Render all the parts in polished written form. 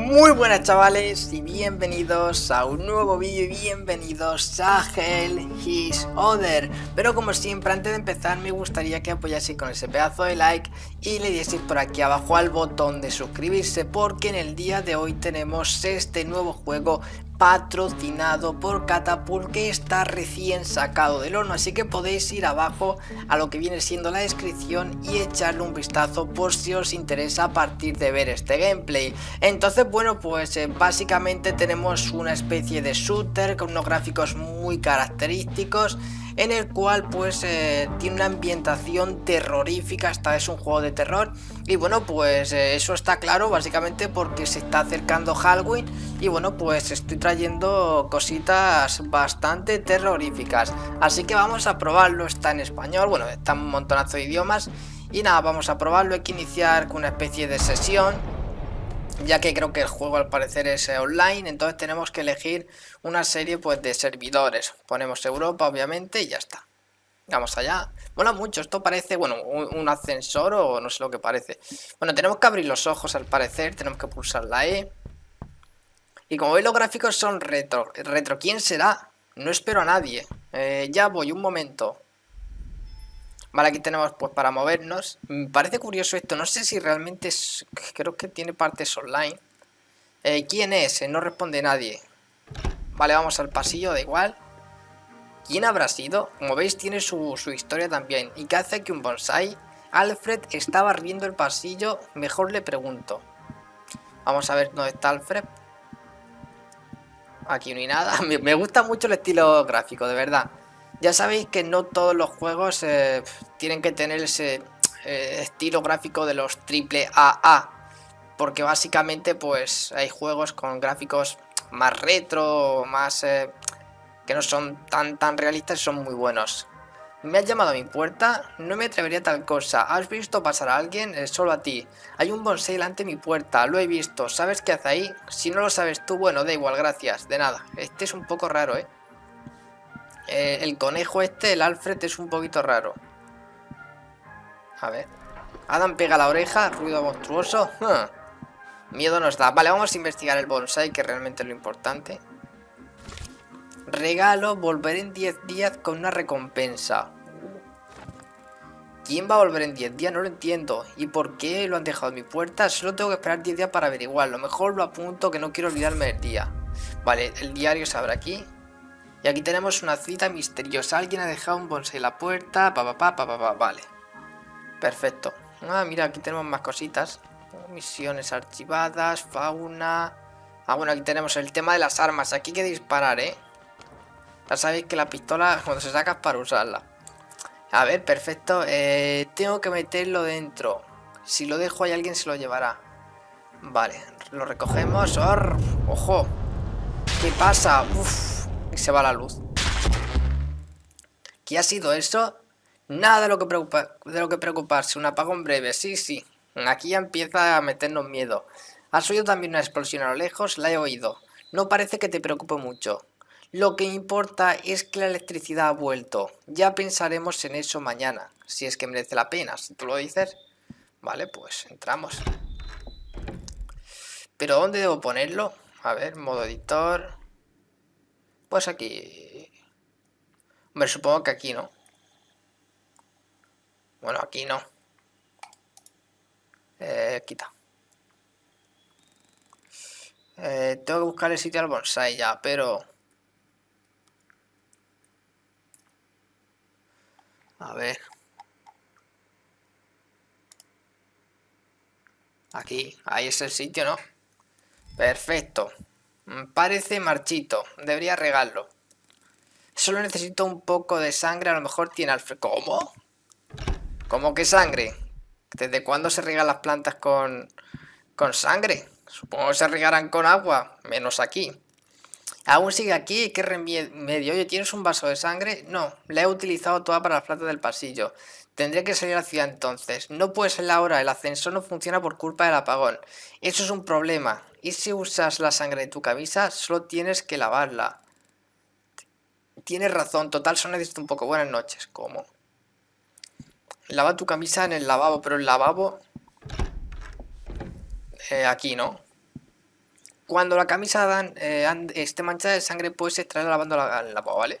Muy buenas chavales y bienvenidos a un nuevo vídeo y bienvenidos a Hell is Other. Pero como siempre, antes de empezar me gustaría que apoyaseis con ese pedazo de like y le dieseis por aquí abajo al botón de suscribirse, porque en el día de hoy tenemos este nuevo juego patrocinado por Catapult que está recién sacado del horno, así que podéis ir abajo a lo que viene siendo la descripción y echarle un vistazo por si os interesa a partir de ver este gameplay. Entonces bueno, pues básicamente tenemos una especie de shooter con unos gráficos muy característicos, en el cual pues tiene una ambientación terrorífica. Esta es un juego de terror y bueno, pues eso está claro básicamente porque se está acercando Halloween y bueno, pues estoy trayendo cositas bastante terroríficas, así que vamos a probarlo. Está en español, bueno, está un montonazo de idiomas y nada, vamos a probarlo. Hay que iniciar con una especie de sesión, ya que creo que el juego al parecer es online, entonces tenemos que elegir una serie pues de servidores. Ponemos Europa obviamente y ya está. Vamos allá. Mola mucho, esto parece, bueno, un ascensor o no sé lo que parece. Bueno, tenemos que abrir los ojos al parecer, tenemos que pulsar la E. Y como veis los gráficos son retro. ¿Quién será? No espero a nadie. Ya voy, un momento. Vale, aquí tenemos pues para movernos. Me parece curioso esto, no sé si realmente es... Creo que tiene partes online. ¿Quién es? No responde nadie. Vale, vamos al pasillo, da igual. ¿Quién habrá sido? Como veis tiene su historia también. ¿Y qué hace aquí un bonsai? Alfred está barriendo el pasillo, mejor le pregunto. Vamos a ver dónde está Alfred. Aquí no hay nada. Me gusta mucho el estilo gráfico, de verdad. Ya sabéis que no todos los juegos tienen que tener ese estilo gráfico de los triple AA, porque básicamente pues hay juegos con gráficos más retro, más que no son tan realistas y son muy buenos. ¿Me has llamado a mi puerta? No me atrevería a tal cosa. ¿Has visto pasar a alguien? Solo a ti. Hay un bonsai delante de mi puerta. Lo he visto. ¿Sabes qué hace ahí? Si no lo sabes tú, bueno, da igual, gracias. De nada. Este es un poco raro, ¿eh? El conejo este, el Alfred, es un poquito raro. A ver. Adam pega la oreja. Ruido monstruoso. Miedo nos da. Vale, vamos a investigar el bonsai, que realmente es lo importante. Regalo, volver en 10 días con una recompensa. ¿Quién va a volver en 10 días? No lo entiendo. ¿Y por qué lo han dejado en mi puerta? Solo tengo que esperar 10 días para averiguarlo. Mejor lo apunto, que no quiero olvidarme del día. Vale, el diario se abre aquí. Y aquí tenemos una cita misteriosa. Alguien ha dejado un bonsai en la puerta. Vale. Perfecto. Ah, mira, aquí tenemos más cositas. Misiones archivadas, fauna. Ah, bueno, aquí tenemos el tema de las armas. Aquí hay que disparar, ¿eh? Ya sabéis que la pistola cuando se saca es para usarla. A ver, perfecto. Tengo que meterlo dentro. Si lo dejo ahí alguien se lo llevará. Vale, lo recogemos. ¡Ojo! ¿Qué pasa? Uf, y se va la luz. ¿Qué ha sido eso? Nada de lo que preocuparse. Un apagón breve. Sí. Aquí ya empieza a meternos miedo. ¿Has oído también una explosión a lo lejos? La he oído. No parece que te preocupe mucho. Lo que importa es que la electricidad ha vuelto. Ya pensaremos en eso mañana, si es que merece la pena, si tú lo dices. Vale, pues entramos. ¿Pero dónde debo ponerlo? A ver, modo editor. Pues aquí. Hombre, supongo que aquí, ¿no? Bueno, aquí no. Quita. Tengo que buscar el sitio al bonsai ya, pero... A ver. Aquí, ahí es el sitio, ¿no? Perfecto. Parece marchito. Debería regarlo. Solo necesito un poco de sangre. A lo mejor tiene Alfred. ¿Cómo? ¿Cómo que sangre? ¿Desde cuándo se riegan las plantas con sangre? Supongo que se regarán con agua. Menos aquí. Aún sigue aquí. ¿Qué remedio? Oye, ¿tienes un vaso de sangre? No, la he utilizado toda para las plantas del pasillo. Tendré que salir a la ciudad entonces. No puede ser la hora. El ascensor no funciona por culpa del apagón. Eso es un problema. ¿Y si usas la sangre de tu camisa? Solo tienes que lavarla. Tienes razón. Total, solo necesito un poco. Buenas noches. ¿Cómo? Lava tu camisa en el lavabo. Pero el lavabo... aquí, ¿no? Cuando la camisa esté manchada de sangre, puedes extraer lavando el agua, ¿vale?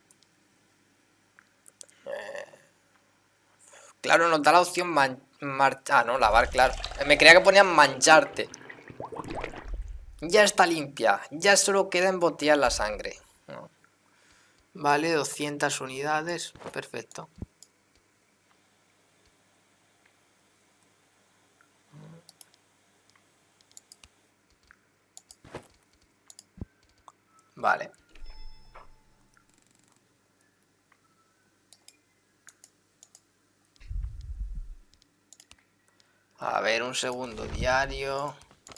Claro, nos da la opción no, lavar, claro. Me creía que ponían mancharte. Ya está limpia. Ya solo queda embotellar la sangre. No. Vale, 200 unidades. Perfecto. Vale. A ver, un segundo diario.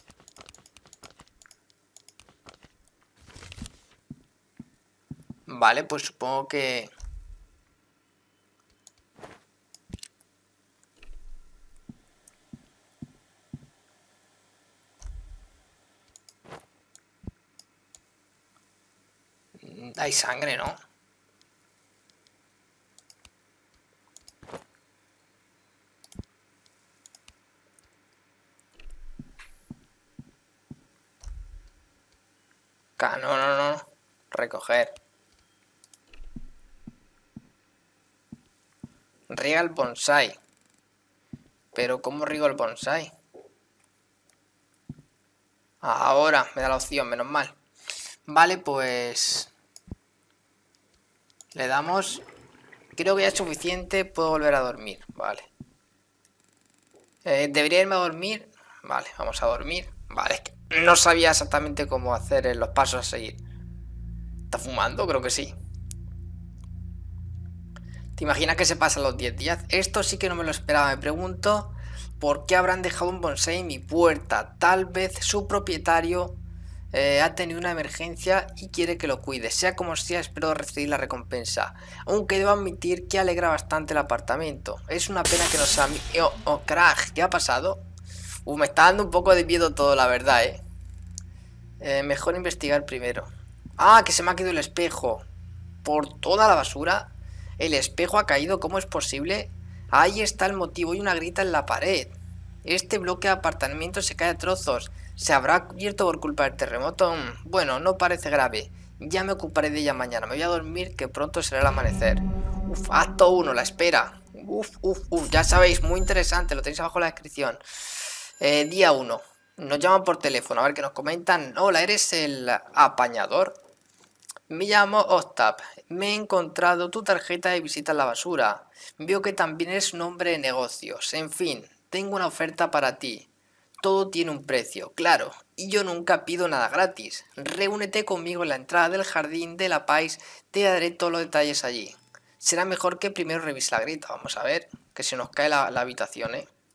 Vale, pues supongo que... Hay sangre, ¿no? No, no, no. Recoger. Riega el bonsai. Pero ¿cómo riego el bonsai? Ahora me da la opción, menos mal. Vale, pues... Le damos... Creo que ya es suficiente, puedo volver a dormir. Vale. ¿Debería irme a dormir? Vale, vamos a dormir. Vale, es que no sabía exactamente cómo hacer los pasos a seguir. ¿Está fumando? Creo que sí. ¿Te imaginas que se pasan los 10 días? Esto sí que no me lo esperaba. Me pregunto por qué habrán dejado un bonsai en mi puerta. Tal vez su propietario ha tenido una emergencia y quiere que lo cuide. Sea como sea, espero recibir la recompensa. Aunque debo admitir que alegra bastante el apartamento. Es una pena que nos oh, crack, ¿qué ha pasado? Me está dando un poco de miedo todo, la verdad, mejor investigar primero. Ah, que se me ha caído el espejo. Por toda la basura. El espejo ha caído, ¿cómo es posible? Ahí está el motivo y una grita en la pared. Este bloque de apartamentos se cae a trozos. ¿Se habrá cubierto por culpa del terremoto? Bueno, no parece grave. Ya me ocuparé de ella mañana. Me voy a dormir, que pronto será el amanecer. Uf, acto 1, la espera. Uf, ya sabéis, muy interesante. Lo tenéis abajo en la descripción. Día 1. Nos llaman por teléfono, a ver qué nos comentan. Hola, ¿eres el apañador? Me llamo Octap. Me he encontrado tu tarjeta de visita en la basura. Veo que también eres un hombre de negocios. En fin, tengo una oferta para ti. Todo tiene un precio, claro, y yo nunca pido nada gratis. Reúnete conmigo en la entrada del jardín de la Pais, te daré todos los detalles allí. Será mejor que primero revise la grita. Vamos a ver, que se nos cae la habitación,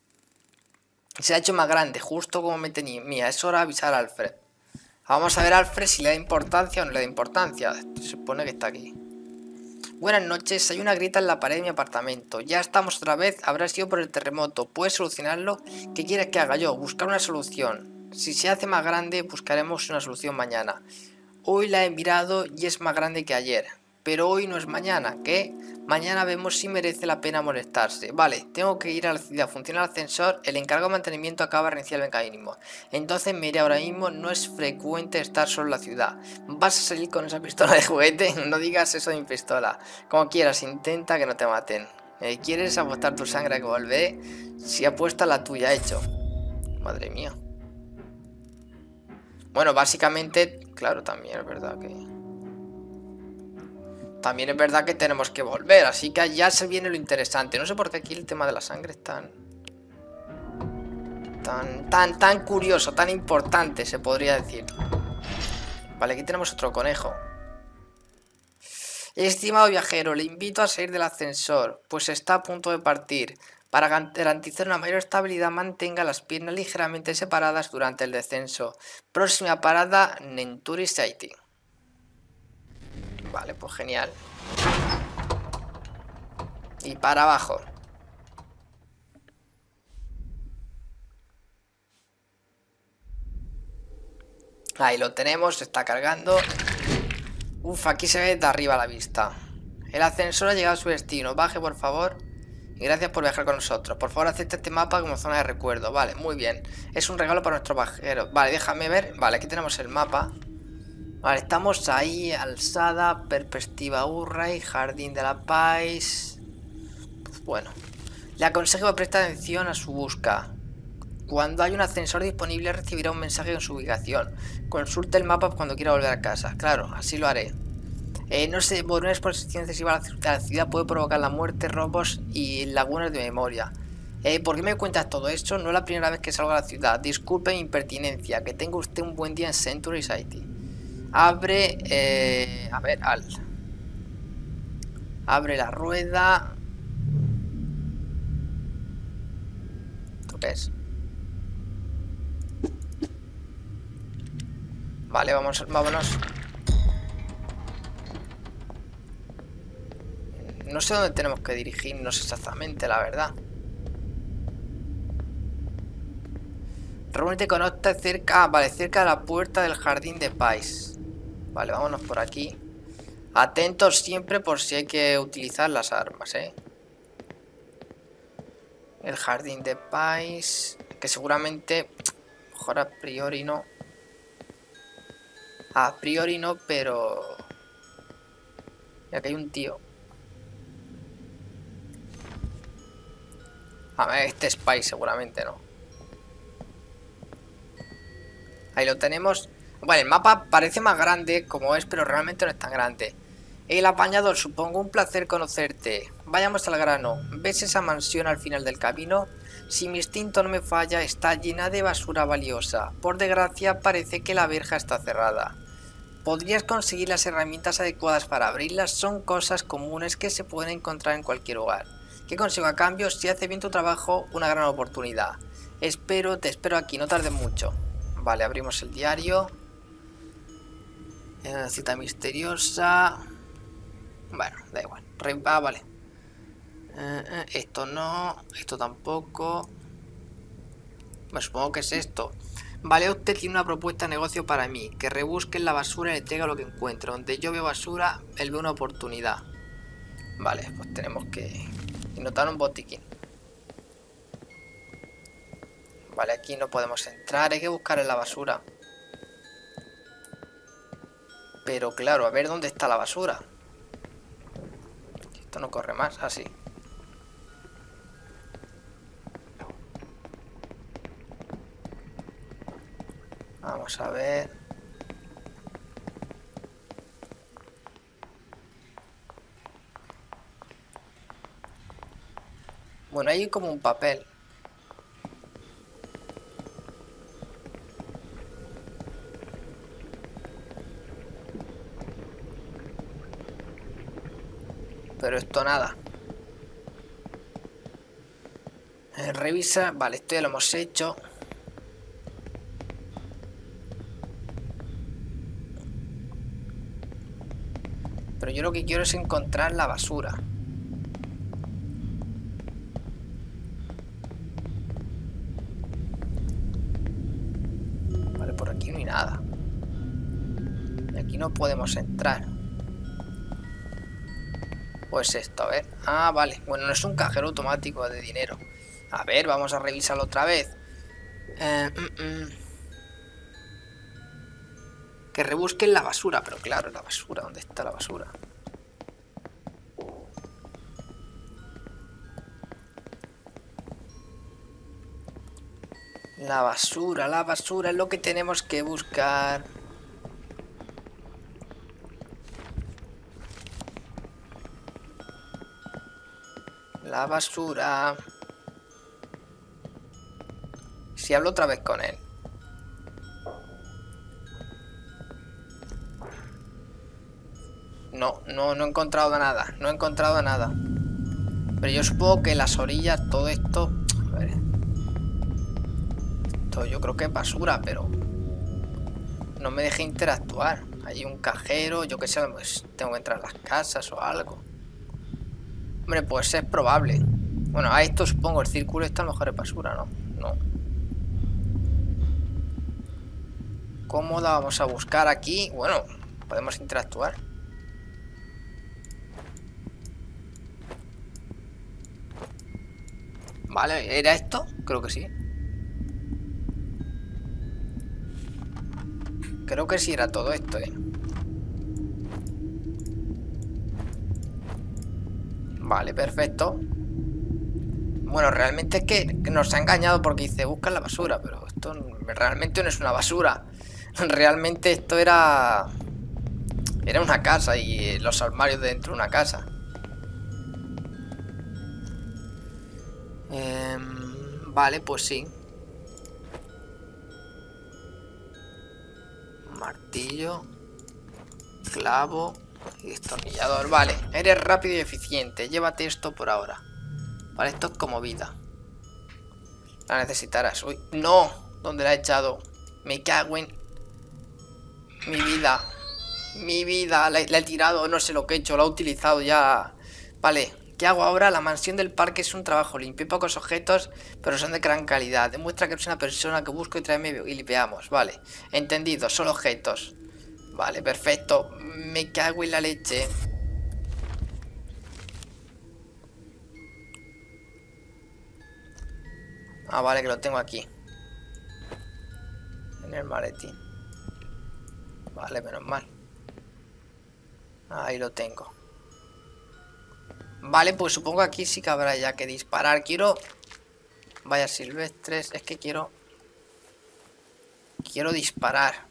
Se ha hecho más grande, justo como me tenía. Mira, es hora de avisar a Alfred. Vamos a ver a Alfred si le da importancia o no le da importancia. Se supone que está aquí. Buenas noches, hay una grieta en la pared de mi apartamento. Ya estamos otra vez, habrá sido por el terremoto. ¿Puedes solucionarlo? ¿Qué quieres que haga yo? Buscar una solución. Si se hace más grande, buscaremos una solución mañana. Hoy la he mirado y es más grande que ayer. Pero hoy no es mañana, ¿qué? Mañana vemos si merece la pena molestarse. Vale, tengo que ir a la ciudad. Funciona el ascensor. El encargado de mantenimiento acaba de reiniciar el mecanismo. Entonces me iré ahora mismo. No es frecuente estar solo en la ciudad. ¿Vas a salir con esa pistola de juguete? No digas eso de mi pistola. Como quieras, intenta que no te maten. ¿Quieres apostar tu sangre a que volveré? Si apuesta la tuya, hecho. Madre mía. Bueno, básicamente, claro, también es verdad que... También es verdad que tenemos que volver, así que ya se viene lo interesante. No sé por qué aquí el tema de la sangre es tan curioso, tan importante, se podría decir. Vale, aquí tenemos otro conejo. Estimado viajero, le invito a salir del ascensor, pues está a punto de partir. Para garantizar una mayor estabilidad, mantenga las piernas ligeramente separadas durante el descenso. Próxima parada, Nenturi City. Vale, pues genial. Y para abajo. Ahí lo tenemos, se está cargando. Uf, aquí se ve de arriba la vista. El ascensor ha llegado a su destino. Baje, por favor. Y gracias por viajar con nosotros. Por favor, acepta este mapa como zona de recuerdo. Vale, muy bien. Es un regalo para nuestros viajeros. Vale, déjame ver. Vale, aquí tenemos el mapa. Vale, estamos ahí. Alzada, perspectiva Urray, Jardín de la Paz. Pues bueno. Le aconsejo que preste atención a su busca. Cuando hay un ascensor disponible recibirá un mensaje con su ubicación. Consulte el mapa cuando quiera volver a casa. Claro, así lo haré. No sé, por una exposición excesiva a la ciudad puede provocar la muerte, robos y lagunas de memoria. ¿Por qué me cuentas todo esto? No es la primera vez que salgo a la ciudad. Disculpe mi impertinencia. Que tenga usted un buen día en Century City. Abre... a ver, abre la rueda. ¿Esto qué es? Vale, vámonos. No sé dónde tenemos que dirigirnos exactamente, la verdad. Reúnete con Octa cerca... Ah, vale, cerca de la puerta del Jardín de Paz. Vale, vámonos por aquí. Atentos siempre por si hay que utilizar las armas, El Jardín de Paz... Que seguramente... Mejor a priori no. A priori no, pero... Y aquí hay un tío. A ver, este es Paz seguramente no. Ahí lo tenemos. Bueno, el mapa parece más grande como es, pero realmente no es tan grande. El apañador, supongo un placer conocerte. Vayamos al grano. ¿Ves esa mansión al final del camino? Si mi instinto no me falla, está llena de basura valiosa. Por desgracia, parece que la verja está cerrada. ¿Podrías conseguir las herramientas adecuadas para abrirlas? Son cosas comunes que se pueden encontrar en cualquier hogar. ¿Qué consigo a cambio? Si haces bien tu trabajo, una gran oportunidad. Te espero aquí, no tardes mucho. Vale, abrimos el diario. Cita misteriosa. Bueno, da igual. Vale. Esto no. Esto tampoco. Me supongo que es esto. Vale, usted tiene una propuesta de negocio para mí. Que rebusque en la basura y le traiga lo que encuentre. Donde yo veo basura, él ve una oportunidad. Vale, pues tenemos que notar un botiquín. Vale, aquí no podemos entrar. Hay que buscar en la basura. Pero claro, a ver dónde está la basura. Esto no corre más, así. Vamos a ver. Bueno, hay como un papel. Pero esto nada. Revisa. Vale, esto ya lo hemos hecho. Pero yo lo que quiero es encontrar la basura. Vale, por aquí no hay nada. Y aquí no podemos entrar. Pues esto, a ver. Ah, vale. Bueno, no es un cajero automático de dinero. A ver, vamos a revisarlo otra vez. Que rebusquen la basura. Pero claro, la basura. ¿Dónde está la basura? La basura es lo que tenemos que buscar. La basura. Si hablo otra vez con él. No he encontrado nada. No he encontrado nada. Pero yo supongo que las orillas, todo esto... A ver. Esto yo creo que es basura, pero... No me deja interactuar. Hay un cajero, yo qué sé, pues tengo que entrar a las casas o algo. Hombre, pues es probable. Bueno, a esto supongo el círculo está a lo mejor es basura, ¿no? No. ¿Cómo la vamos a buscar aquí? Bueno, podemos interactuar. Vale, ¿era esto? Creo que sí. Creo que sí era todo esto, Vale, perfecto. Bueno, realmente es que nos ha engañado porque dice busca en la basura, pero esto realmente no es una basura. Realmente esto era una casa y los armarios dentro de una casa. Vale, pues sí. Martillo, clavo y destornillador. Vale, eres rápido y eficiente. Llévate esto por ahora. Vale, esto es como vida. La necesitarás. Uy, no. ¿Dónde la he echado? Me cago en mi vida. Mi vida. La he tirado. No sé lo que he hecho. La he utilizado ya. Vale. ¿Qué hago ahora? La mansión del parque es un trabajo limpio y pocos objetos, pero son de gran calidad. Demuestra que eres una persona que busco y tráeme y veamos. Vale. Entendido. Solo objetos. Vale, perfecto. Me cago en la leche. Ah, vale, que lo tengo aquí. En el maletín. Vale, menos mal. Ahí lo tengo. Vale, pues supongo que aquí sí que habrá ya que disparar. Quiero... Vaya silvestres. Es que quiero... Quiero disparar.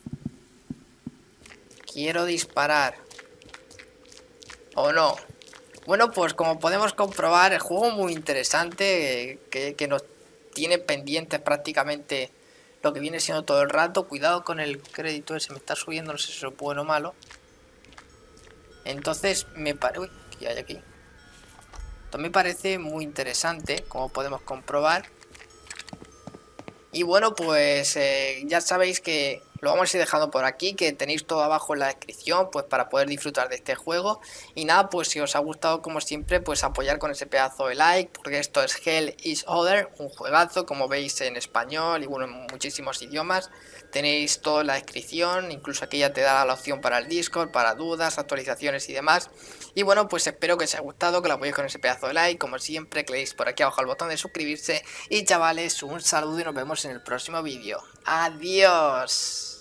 Quiero disparar. ¿O no? Bueno, pues como podemos comprobar, el juego muy interesante. Que nos tiene pendientes prácticamente lo que viene siendo todo el rato. Cuidado con el crédito ese. Me está subiendo, no sé si es bueno o malo. Entonces me parece... Uy, ¿qué hay aquí? Esto me parece muy interesante, como podemos comprobar. Y bueno, pues ya sabéis que lo vamos a ir dejando por aquí, que tenéis todo abajo en la descripción, pues para poder disfrutar de este juego. Y nada, pues si os ha gustado como siempre, pues apoyar con ese pedazo de like, porque esto es Hell is Other, un juegazo, como veis en español y bueno, en muchísimos idiomas. Tenéis todo en la descripción, incluso aquí ya te da la opción para el Discord, para dudas, actualizaciones y demás. Y bueno, pues espero que os haya gustado, que lo apoyéis con ese pedazo de like, como siempre, que le deis por aquí abajo al botón de suscribirse. Y chavales, un saludo y nos vemos en el próximo vídeo. ¡Adiós!